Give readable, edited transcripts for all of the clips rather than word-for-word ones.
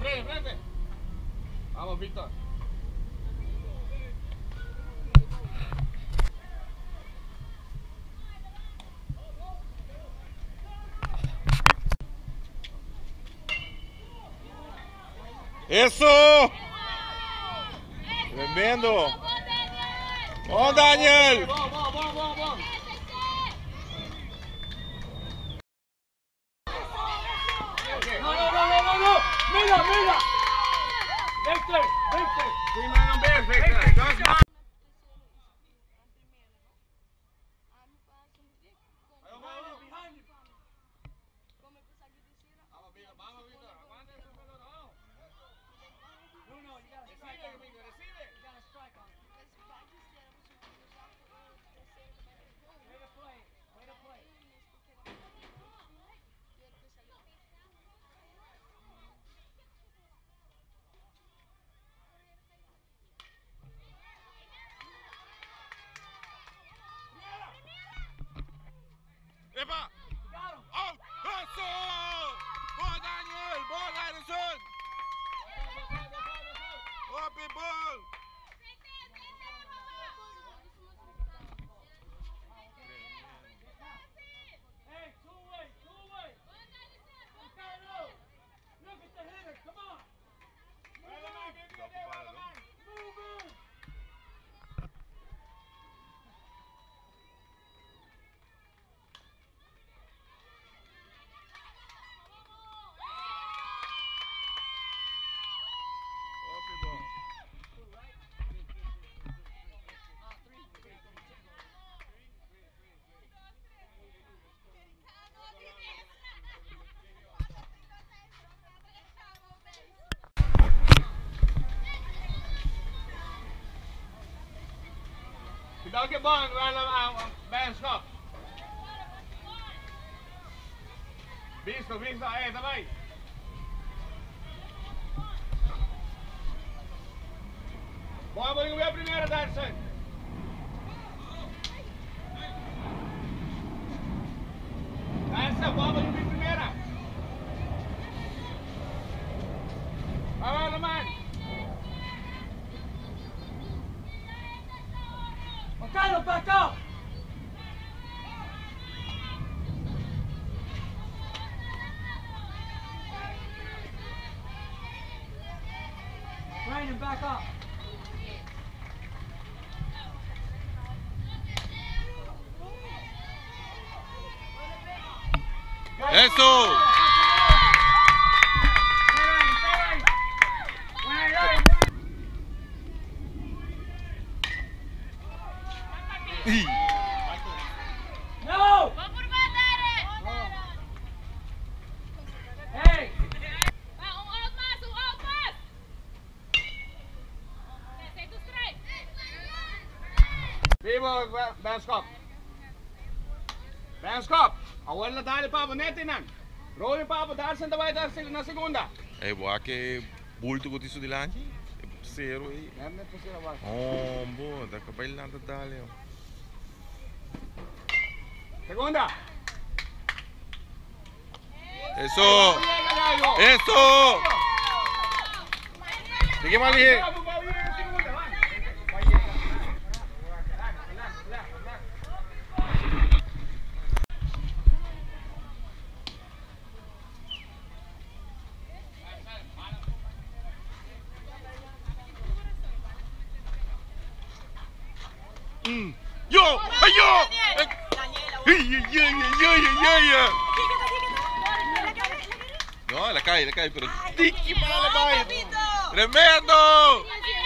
frente, frente. Vamos, Víctor. ¡Eso! ¡Tremendo! ¡Oh, Daniel! ¡Vamos, vamos, vamos, vamos! No! ¡Mira, mira! Victor! Victor! 3 man on base, Victor! Just man! Vamos, Víctor, aguanta esa pelota, vamos. No, you gotta strike on it. Recibe. You gotta strike on it. Way to play. Way to play. ¡Epa! ¡Oh! ¡Eso! ¡Oh, Daniel! ¡Ball, Anderson! ¡Open ball! Hey, two-way! Look at the hitter, come on! Move! Open ball. Cuidado que bom, vai vänskap. Visto, também. Vamos ver a primeira, Darcy. Darcy, vamos ver a primeira. Vai, Alemão. Carlos, back up! Brandon, back up! ¡Eso! No! Hey! Vivo, vänskap! Awal na tayo pa, netinan. Rolling pa, darsan tayo na segunda. Eh, boa que bulto com isso de lá. Zero aí. Net po sila ba? Oh, boa, dá pra bailar da dali. Segunda! Eso! Eso! Sige mali. Yo! Ayo! No, la cae, pero tiki para la cae. ¡Tremendo!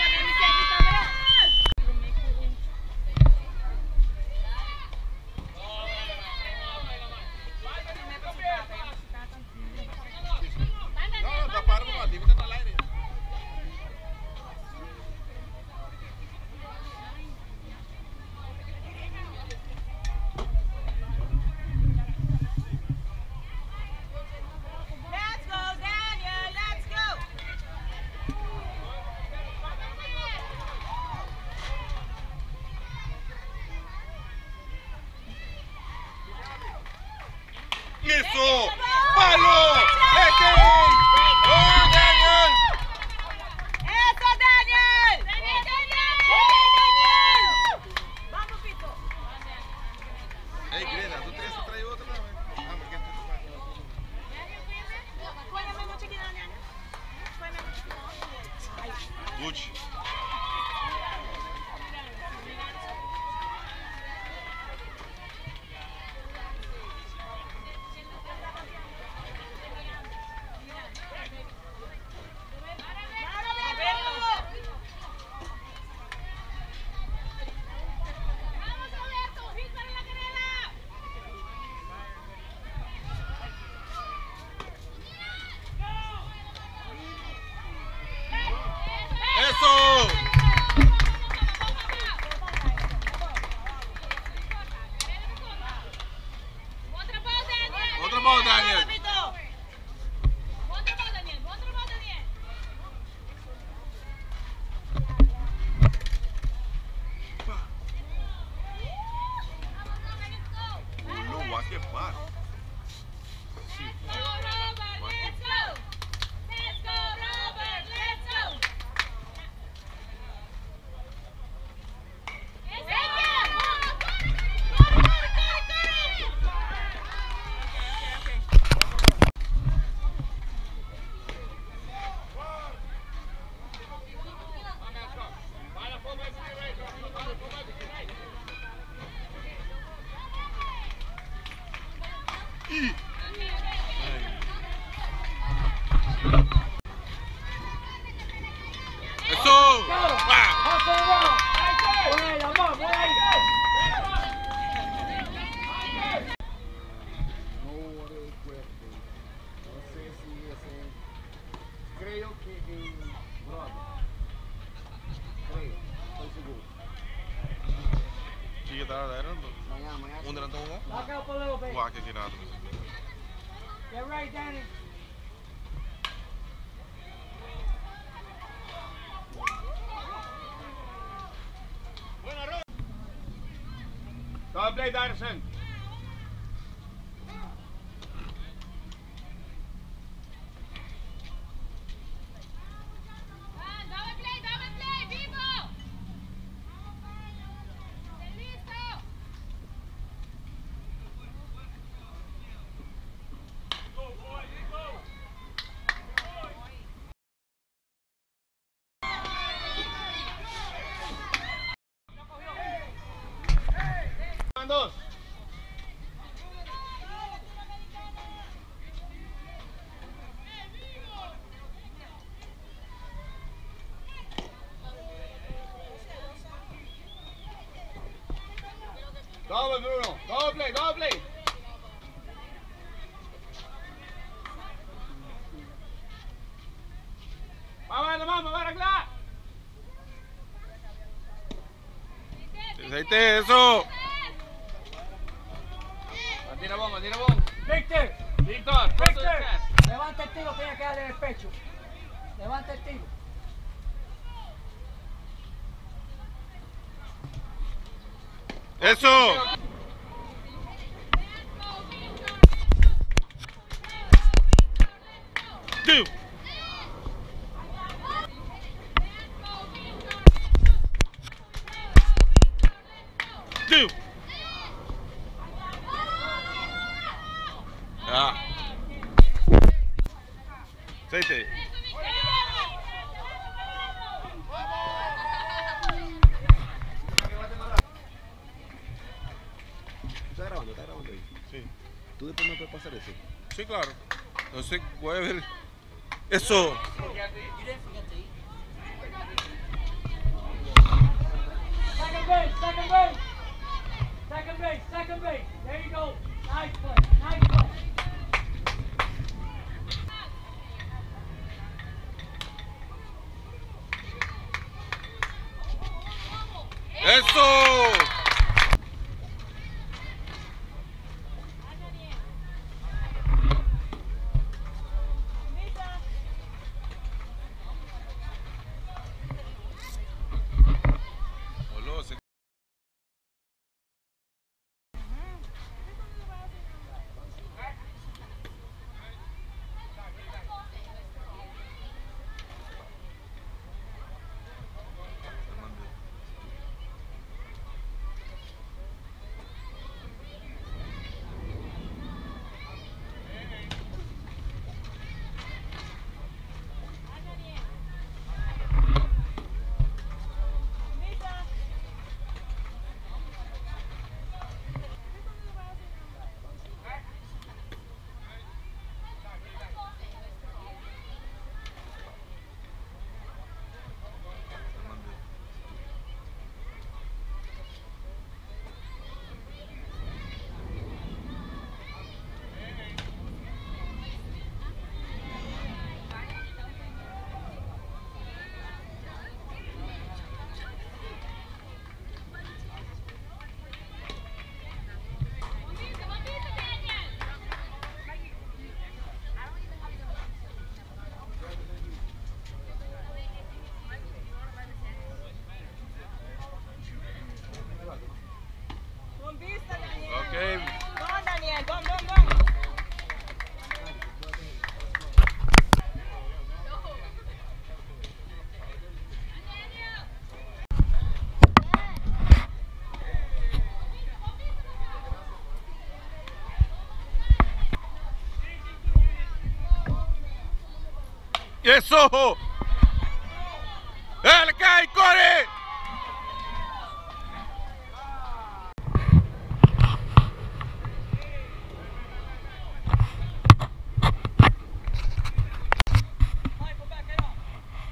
No, taparon a ti, está al aire. ¡Eso! ¡Palo! ¡Oh, Daniel! coach. ¡Eso! Otro ball, Daniel. No, va que par. ¡Eso! Creo que en Broadway. Creo, estoy seguro. Zie je daar rijden? Mañana. Onder aan de honger? Back up a little bit. Waar kijk je naar? Get right, Danny. Double play, Danielson. Dos. Double, Bruno. Double play, double play. Vamos, arreglar. ¡Aceite, eso! Tira bomba, tira bomba. Victor, Víctor, Victor. Levanta el tiro que ella queda en el pecho. Levanta el tiro. ¡Eso! ¡Tú! ¡Tú! ¡Ah! ¡Aceite! ¿Está grabando ahí? Sí. ¿Tú después me puedes pasar eso? Sí, claro. Entonces voy a ver. ¡Eso! Second base, second base. Second base, second base. There you go. Nice play, nice play. ¡Eso! Boludo, Eso. ¡Le cae, corre! Michael, back it up.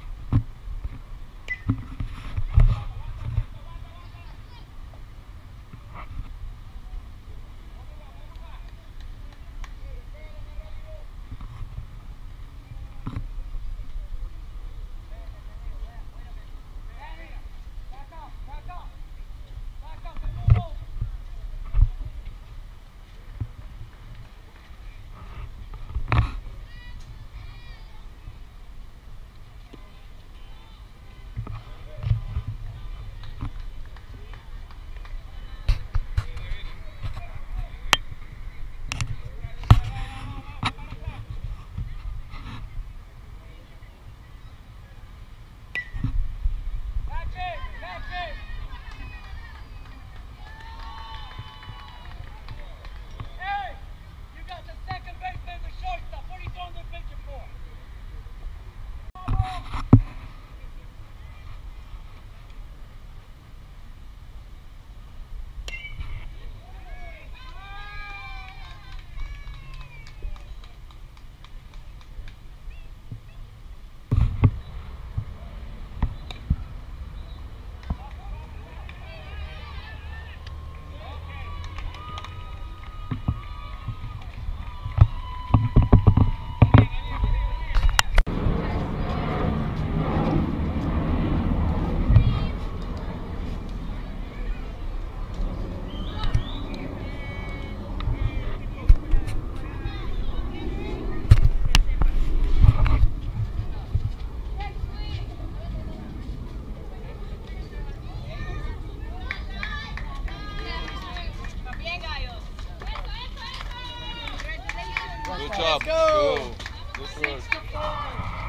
Back up, back up. Back up and move over. Catch it, catch it. Hey, you got the second baseman, the shortstop. What are you throwing the pitcher for? Good job. Go. Good work.